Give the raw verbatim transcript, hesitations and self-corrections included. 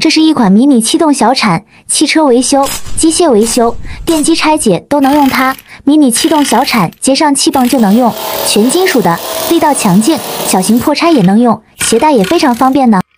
这是一款迷你气动小铲，汽车维修、机械维修、电机拆解都能用它。迷你气动小铲接上气泵就能用，全金属的，力道强劲，小型破拆也能用，携带也非常方便呢。